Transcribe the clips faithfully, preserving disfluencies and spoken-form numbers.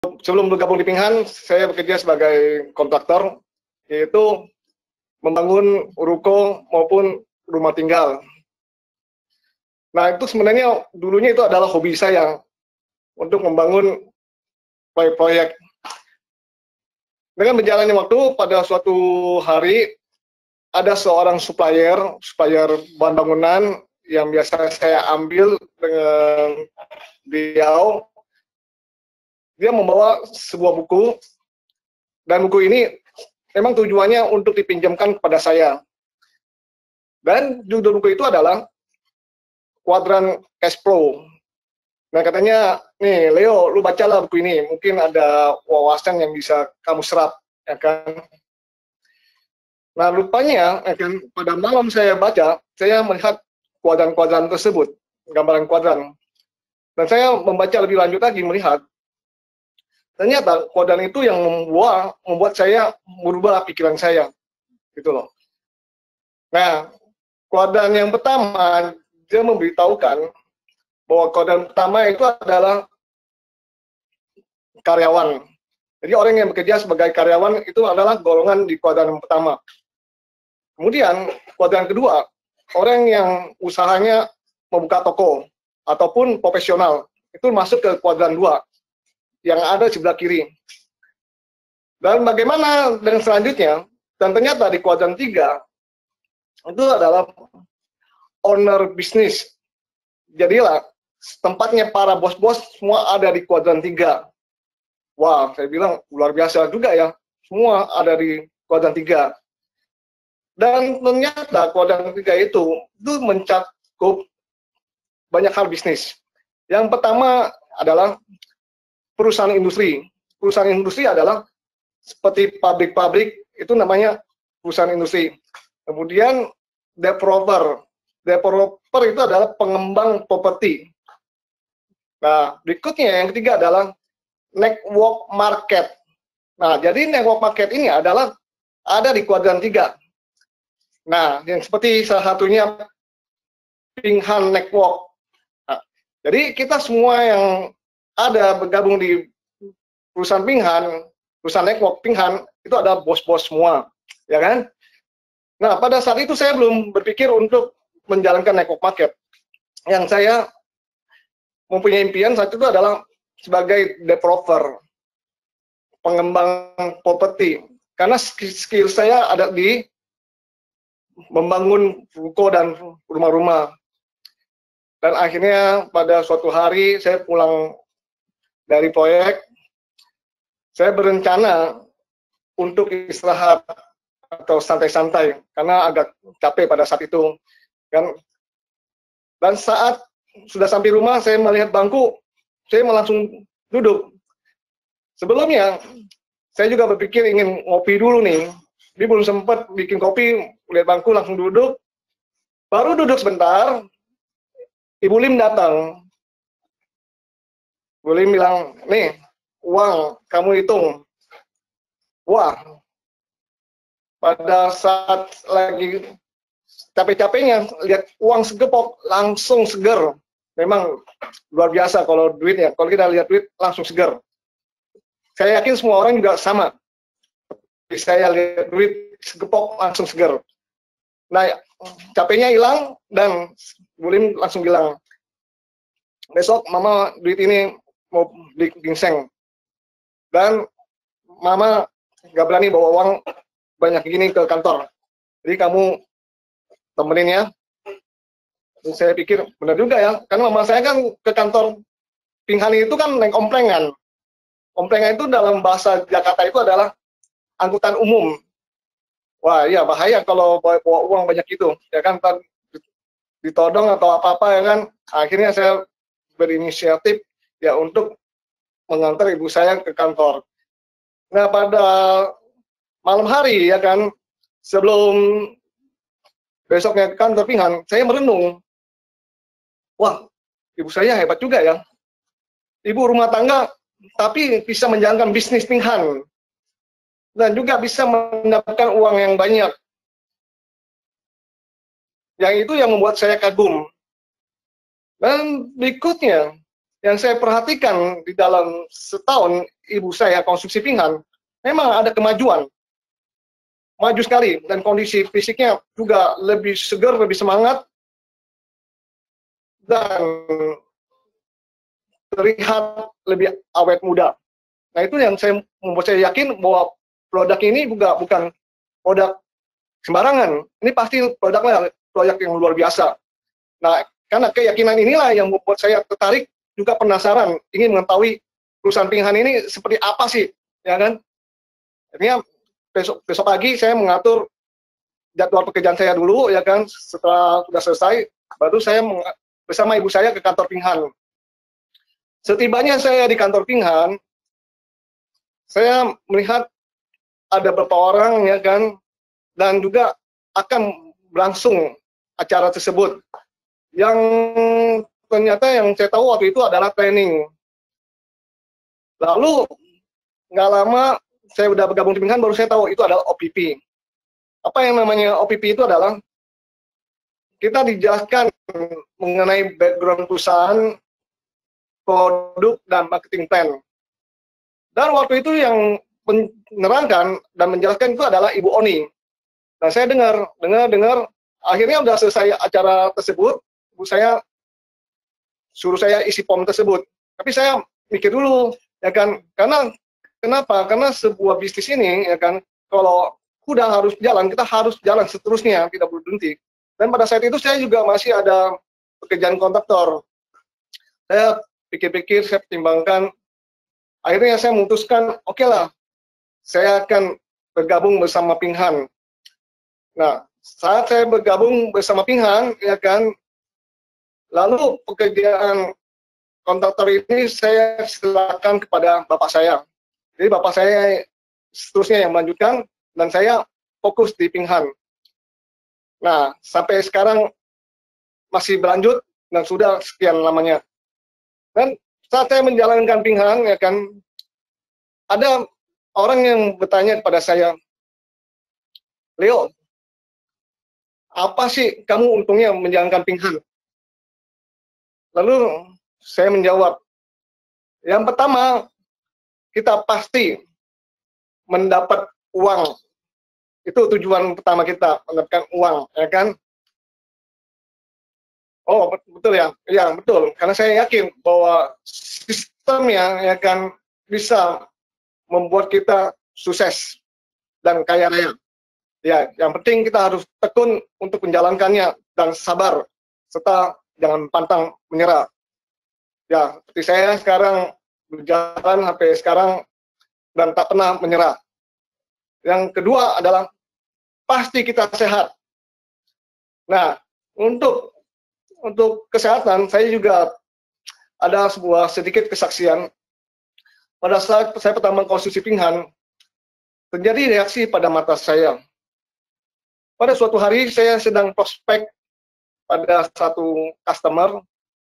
sebelum bergabung di Pinghan, saya bekerja sebagai kontraktor, yaitu membangun ruko maupun rumah tinggal. Nah, itu sebenarnya dulunya itu adalah hobi saya untuk membangun proyek-proyek. Dengan berjalannya waktu, pada suatu hari ada seorang supplier, supplier bahan bangunan yang biasa saya ambil dengan beliau. Dia membawa sebuah buku, dan buku ini memang tujuannya untuk dipinjamkan kepada saya. Dan judul buku itu adalah Kuadran Cash Flow. Nah, katanya, nih Leo, lu bacalah buku ini, mungkin ada wawasan yang bisa kamu serap, ya kan? Nah, rupanya, ya kan, pada malam saya baca, saya melihat kuadran-kuadran tersebut, gambaran kuadran. Dan saya membaca lebih lanjut lagi, melihat ternyata kuadran itu yang membuat membuat saya merubah pikiran saya, gitu loh. Nah, kuadran yang pertama dia memberitahukan bahwa kuadran pertama itu adalah karyawan. Jadi orang yang bekerja sebagai karyawan itu adalah golongan di kuadran yang pertama. Kemudian kuadran kedua, orang yang usahanya membuka toko ataupun profesional itu masuk ke kuadran dua. Yang ada sebelah kiri. Dan bagaimana dengan selanjutnya? Dan ternyata di kuadran tiga itu adalah owner bisnis. Jadilah tempatnya para bos-bos semua ada di kuadran tiga. Wah, saya bilang luar biasa juga ya. Semua ada di kuadran tiga. Dan ternyata kuadran tiga itu itu mencakup banyak hal bisnis. Yang pertama adalah perusahaan industri. Perusahaan industri adalah seperti pabrik-pabrik, itu namanya perusahaan industri. Kemudian developer. Developer itu adalah pengembang properti. Nah, berikutnya yang ketiga adalah network market. Nah, jadi network market ini adalah ada di kuadran tiga. Nah, yang seperti salah satunya Pinghan Network. Nah, jadi kita semua yang ada bergabung di perusahaan Pinghan, perusahaan network Pinghan, itu ada bos-bos semua, ya kan? Nah, pada saat itu saya belum berpikir untuk menjalankan network market. Yang saya mempunyai impian saat itu adalah sebagai developer, pengembang properti. Karena skill saya ada di membangun ruko dan rumah-rumah. Dan akhirnya pada suatu hari saya pulang dari proyek, saya berencana untuk istirahat atau santai-santai karena agak capek pada saat itu kan. Dan saat sudah sampai rumah, saya melihat bangku, saya langsung duduk. Sebelumnya saya juga berpikir ingin ngopi dulu nih, jadi belum sempat bikin kopi, lihat bangku langsung duduk. Baru duduk sebentar, Ibu Lim datang. Ibu Lim bilang, nih uang kamu hitung. Wah, pada saat lagi capek-capeknya lihat uang segepok langsung seger. Memang luar biasa kalau duitnya. Kalau kita lihat duit langsung seger. Saya yakin semua orang juga sama. Saya lihat duit segepok langsung seger. Nah, capeknya hilang dan Bu Lim langsung bilang, besok Mama duit ini mau beli ginseng. Dan Mama nggak berani bawa uang banyak gini ke kantor. Jadi kamu temenin ya. Dan saya pikir benar juga ya, karena Mama saya kan ke kantor Pinghan itu kan naik omplengan. Omplengan itu dalam bahasa Jakarta itu adalah angkutan umum. Wah iya bahaya kalau bawa, bawa uang banyak itu, ya kan, ditodong atau apa-apa ya kan. Akhirnya saya berinisiatif ya untuk mengantar ibu saya ke kantor. Nah, pada malam hari ya kan, sebelum besoknya ke kantor Pinghan, saya merenung. Wah, ibu saya hebat juga ya. Ibu rumah tangga, tapi bisa menjalankan bisnis Pinghan. Dan juga bisa mendapatkan uang yang banyak. Yang itu yang membuat saya kagum. Dan berikutnya, yang saya perhatikan di dalam setahun ibu saya konsumsi pinghan, memang ada kemajuan, maju sekali, dan kondisi fisiknya juga lebih segar, lebih semangat, dan terlihat lebih awet muda. Nah, itu yang saya membuat saya yakin bahwa produk ini juga bukan produk sembarangan. Ini pasti produknya produk yang luar biasa. Nah, karena keyakinan inilah yang membuat saya tertarik, juga penasaran, ingin mengetahui perusahaan pinghan ini seperti apa sih, ya kan? Akhirnya besok besok pagi saya mengatur jadwal pekerjaan saya dulu, ya kan? Setelah sudah selesai, baru saya bersama ibu saya ke kantor pinghan. Setibanya saya di kantor pinghan, saya melihat ada beberapa orang, ya kan, dan juga akan berlangsung acara tersebut. Yang ternyata yang saya tahu waktu itu adalah training. Lalu nggak lama saya udah bergabung di pinghan, baru saya tahu itu adalah O P P. Apa yang namanya O P P itu adalah kita dijelaskan mengenai background perusahaan, produk, dan marketing plan. Dan waktu itu yang menerangkan dan menjelaskan itu adalah Ibu Oni. Nah, saya dengar, dengar, dengar. Akhirnya udah selesai acara tersebut, ibu saya suruh saya isi form tersebut. Tapi saya mikir dulu, ya kan, karena kenapa? Karena sebuah bisnis ini, ya kan, kalau udah harus jalan, kita harus jalan seterusnya, tidak boleh berhenti. Dan pada saat itu saya juga masih ada pekerjaan kontraktor. Saya pikir-pikir, saya pertimbangkan, akhirnya saya memutuskan, oke okay lah, saya akan bergabung bersama pinghan. Nah, saat saya bergabung bersama pinghan, ya kan, lalu pekerjaan kontraktor ini saya silakan kepada bapak saya. Jadi bapak saya seterusnya yang melanjutkan, dan saya fokus di pinghan. Nah, sampai sekarang masih berlanjut, dan sudah sekian lamanya. Dan saat saya menjalankan pinghan, ya kan, ada orang yang bertanya kepada saya, Leo, apa sih kamu untungnya menjalankan pinghan? Lalu saya menjawab, yang pertama, kita pasti mendapat uang. Itu tujuan pertama kita, mendapatkan uang, ya kan? Oh, betul ya? Ya, betul. Karena saya yakin bahwa sistemnya, ya kan, bisa membuat kita sukses dan kaya raya. Ya, yang penting kita harus tekun untuk menjalankannya dan sabar, serta jangan pantang menyerah. Ya, seperti saya sekarang berjalan sampai sekarang dan tak pernah menyerah. Yang kedua adalah pasti kita sehat. Nah, untuk untuk kesehatan saya juga ada sebuah sedikit kesaksian. Pada saat saya pertama konsumsi pinghan, terjadi reaksi pada mata saya. Pada suatu hari saya sedang prospek pada satu customer.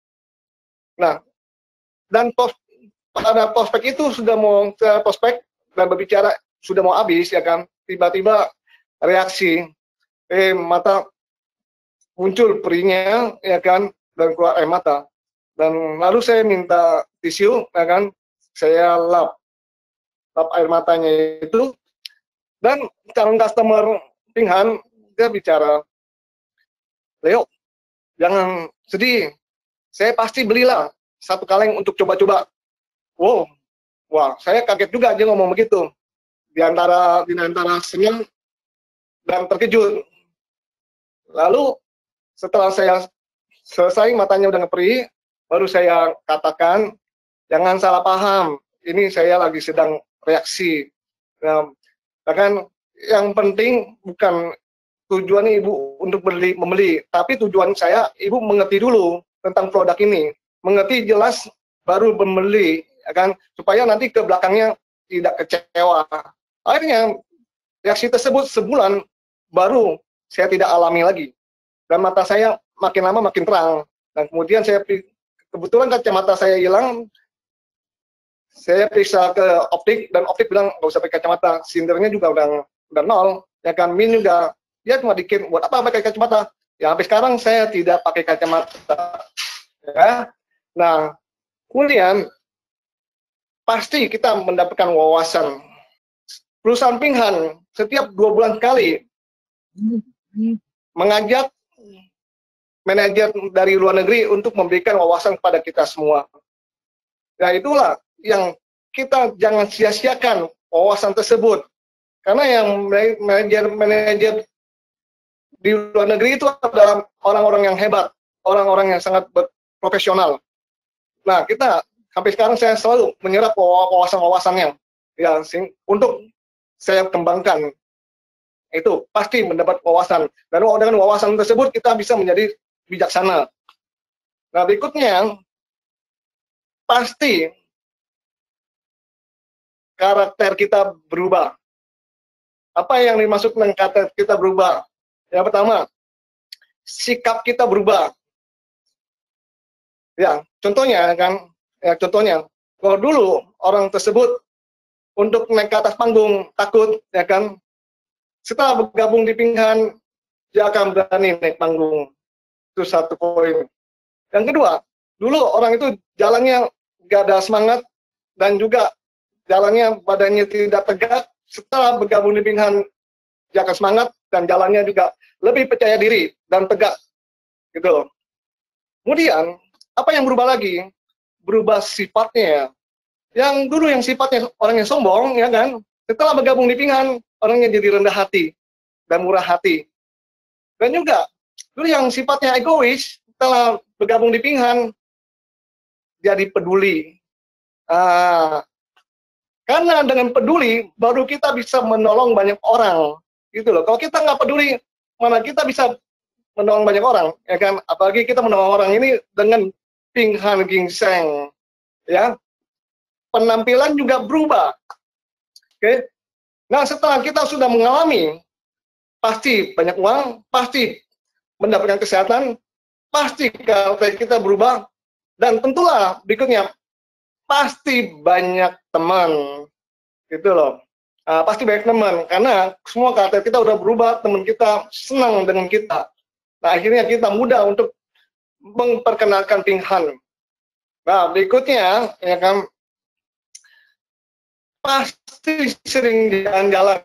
Nah, dan pos, pada prospek itu sudah mau saya prospek dan berbicara sudah mau habis, ya kan, tiba-tiba reaksi, eh mata muncul perihnya, ya kan, dan keluar air mata. Dan lalu saya minta tisu, ya kan, saya lap, lap air matanya itu, dan calon customer pinghan dia bicara, Leo, jangan sedih, saya pasti belilah satu kaleng untuk coba-coba. Wow, wah, saya kaget juga dia ngomong begitu. Di antara di antara senyum dan terkejut. Lalu setelah saya selesai matanya udah ngeperi, baru saya katakan, jangan salah paham, ini saya lagi sedang reaksi. Nah, bahkan yang penting bukan tujuan ibu untuk beli membeli, tapi tujuan saya ibu mengerti dulu tentang produk ini, mengerti jelas baru membeli, ya kan, supaya nanti ke belakangnya tidak kecewa. Akhirnya reaksi tersebut sebulan baru saya tidak alami lagi, dan mata saya makin lama makin terang, dan kemudian saya kebetulan kacamata saya hilang, saya periksa ke optik, dan optik bilang nggak usah pakai kacamata, sindernya juga udah udah nol, ya kan, min juga ya cuma dikit, buat apa pakai kacamata? Ya sampai sekarang saya tidak pakai kacamata. Ya. Nah, Kemudian pasti kita mendapatkan wawasan. Perusahaan Pinghan setiap dua bulan sekali mengajak manajer dari luar negeri untuk memberikan wawasan kepada kita semua. Nah, itulah yang kita jangan sia-siakan wawasan tersebut. Karena yang manajer-manajer di luar negeri itu adalah orang-orang yang hebat, orang-orang yang sangat profesional. Nah, kita sampai sekarang saya selalu menyerap wawasan-wawasannya, ya, untuk saya kembangkan. Itu pasti mendapat wawasan, dan dengan wawasan tersebut kita bisa menjadi bijaksana. Nah, berikutnya pasti karakter kita berubah. Apa yang dimaksud dengan karakter kita berubah? Yang pertama, sikap kita berubah. Ya, contohnya kan, ya contohnya, kalau dulu orang tersebut untuk naik ke atas panggung takut, ya kan, setelah bergabung di Pinghan, dia akan berani naik panggung. Itu satu poin. Yang kedua, dulu orang itu jalannya gak ada semangat dan juga jalannya badannya tidak tegak. Setelah bergabung di Pinghan, dia akan semangat dan jalannya juga lebih percaya diri dan tegak, gitu loh. Kemudian apa yang berubah lagi? Berubah sifatnya. Yang dulu yang sifatnya orang yang sombong, ya kan, setelah bergabung di Pinghan, orangnya jadi rendah hati dan murah hati. Dan juga dulu yang sifatnya egois, setelah bergabung di Pinghan, jadi peduli. Ah, karena dengan peduli, baru kita bisa menolong banyak orang. Gitu loh. Kalau kita nggak peduli, mana kita bisa menolong banyak orang, ya kan? Apalagi kita menolong orang ini dengan Pinghan Ginseng, ya. Penampilan juga berubah. Oke. Okay? Nah, setelah kita sudah mengalami, pasti banyak uang, pasti mendapatkan kesehatan, pasti karakter kita berubah, dan tentulah berikutnya pasti banyak teman, gitu loh. Nah, pasti banyak teman, karena semua karakter kita udah berubah, teman kita senang dengan kita. Nah, akhirnya kita mudah untuk memperkenalkan Pinghan. Nah, berikutnya, ya kan, pasti sering jalan-jalan.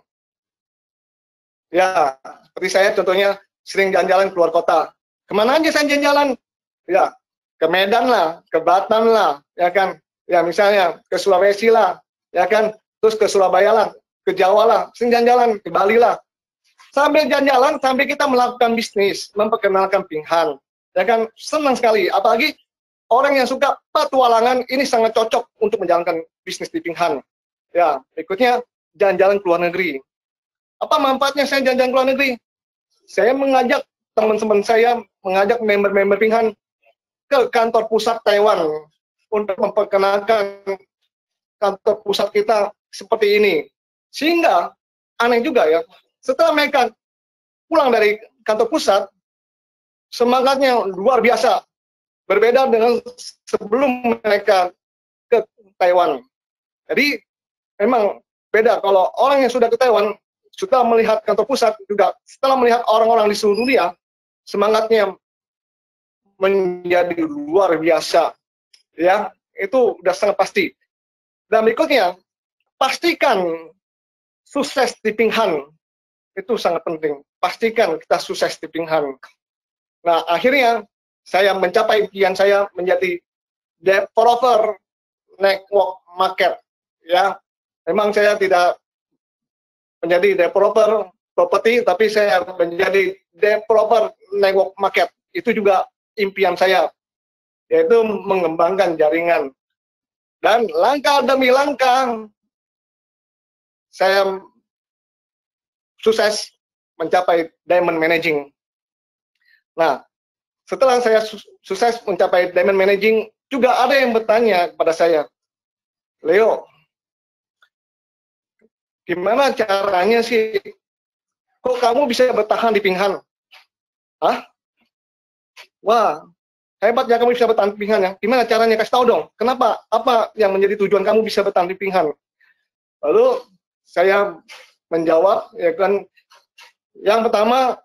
Ya, seperti saya contohnya sering jalan-jalan keluar kota. Kemana aja saya jalan-jalan? Ya, ke Medan lah, ke Batam lah, ya kan? Ya, misalnya ke Sulawesi lah, ya kan? Terus ke Surabaya lah, ke Jawa lah, sering jalan-jalan, ke Bali lah. Sambil jalan-jalan, sampai kita melakukan bisnis, memperkenalkan Pinghan. Ya kan, senang sekali. Apalagi orang yang suka petualangan, ini sangat cocok untuk menjalankan bisnis di Pinghan. Ya, berikutnya jalan-jalan ke luar negeri. Apa manfaatnya saya jalan-jalan ke luar negeri? Saya mengajak teman-teman saya, mengajak member-member Pinghan ke kantor pusat Taiwan untuk memperkenalkan kantor pusat kita seperti ini. Sehingga aneh juga ya, setelah mereka pulang dari kantor pusat, semangatnya luar biasa. Berbeda dengan sebelum mereka ke Taiwan. Jadi memang beda kalau orang yang sudah ke Taiwan, setelah melihat kantor pusat juga, setelah melihat orang-orang di seluruh dunia, semangatnya menjadi luar biasa. Ya, itu udah sangat pasti. Dan berikutnya, pastikan sukses di Pinghan. Itu sangat penting. Pastikan kita sukses di Pinghan. Nah, akhirnya saya mencapai impian saya menjadi developer network market. Ya, memang saya tidak menjadi developer properti, tapi saya menjadi developer network market. Itu juga impian saya, yaitu mengembangkan jaringan. Dan langkah demi langkah, saya sukses mencapai diamond managing. Nah, setelah saya su sukses mencapai diamond managing, juga ada yang bertanya kepada saya, Leo, gimana caranya sih, kok kamu bisa bertahan di Pinghan? Hah? Wah, hebat ya kamu bisa bertahan di Pinghan ya. Gimana caranya? Kasih tahu dong. Kenapa? Apa yang menjadi tujuan kamu bisa bertahan di Pinghan? Lalu saya menjawab, ya kan, yang pertama,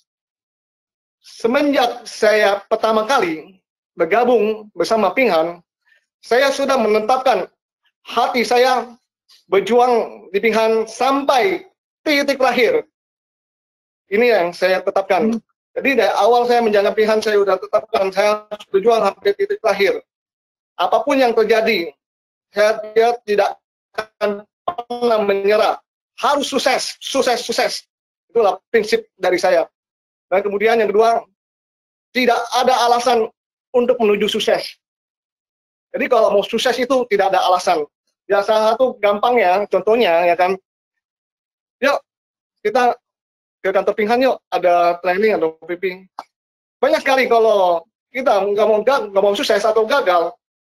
semenjak saya pertama kali bergabung bersama Pinghan, Saya sudah menetapkan hati saya berjuang di Pinghan sampai titik lahir. Ini yang saya tetapkan. Jadi dari awal saya menjaga Pinghan, saya sudah tetapkan saya harus berjuang sampai titik lahir. Apapun yang terjadi, saya, saya tidak akan pernah menyerah. Harus sukses, sukses, sukses. Itulah prinsip dari saya. Dan kemudian yang kedua, tidak ada alasan untuk menuju sukses. Jadi kalau mau sukses itu tidak ada alasan. Ya salah satu gampangnya, contohnya ya kan, yuk kita ke kantor Pinghan yuk, ada training atau briefing. Banyak sekali kalau kita nggak mau nggak mau sukses atau gagal,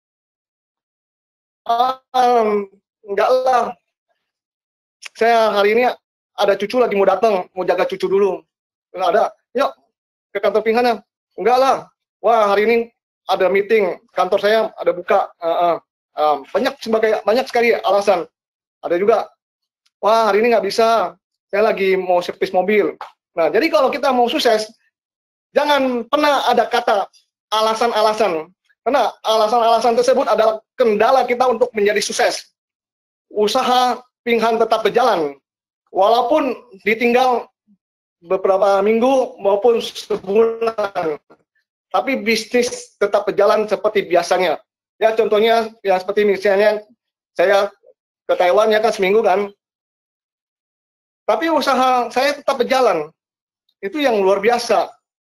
um, enggak lah. Saya hari ini ada cucu lagi mau datang, mau jaga cucu dulu. Nggak ada, yuk ke kantor Pinghan ya. Enggak lah. Wah hari ini ada meeting, kantor saya ada buka. Uh, uh, uh, banyak sebagai banyak sekali alasan. Ada juga, wah hari ini nggak bisa, saya lagi mau servis mobil. Nah jadi kalau kita mau sukses, jangan pernah ada kata alasan-alasan. Karena alasan-alasan tersebut adalah kendala kita untuk menjadi sukses. Usaha Pinghan tetap berjalan, walaupun ditinggal beberapa minggu maupun sebulan. Tapi bisnis tetap berjalan seperti biasanya. Ya contohnya, ya seperti misalnya saya ke Taiwan ya kan seminggu kan. Tapi usaha saya tetap berjalan. Itu yang luar biasa.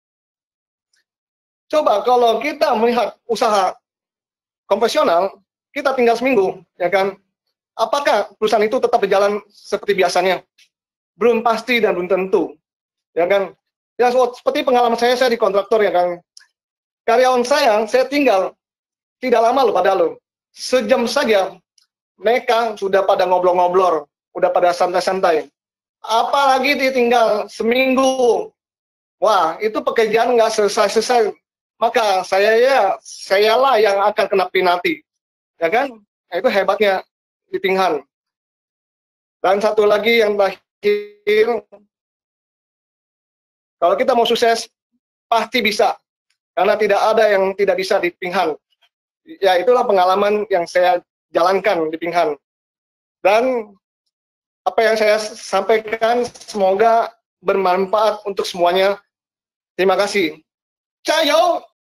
Coba kalau kita melihat usaha konvensional, kita tinggal seminggu, ya kan. Apakah perusahaan itu tetap berjalan seperti biasanya? Belum pasti dan belum tentu. Ya kan. Ya seperti pengalaman saya, saya di kontraktor ya kan. Karyawan saya, saya tinggal tidak lama loh pada lo. Sejam saja, mereka sudah pada ngobrol-ngobrol, udah pada santai-santai. Apalagi ditinggal seminggu, wah itu pekerjaan nggak selesai-selesai. Maka saya ya, sayalah yang akan kena penalti, ya kan? Nah, itu hebatnya di Pinghan. Dan satu lagi yang terakhir, kalau kita mau sukses, pasti bisa. Karena tidak ada yang tidak bisa di Pinghan. Ya itulah pengalaman yang saya jalankan di Pinghan. Dan apa yang saya sampaikan semoga bermanfaat untuk semuanya. Terima kasih. Cayo!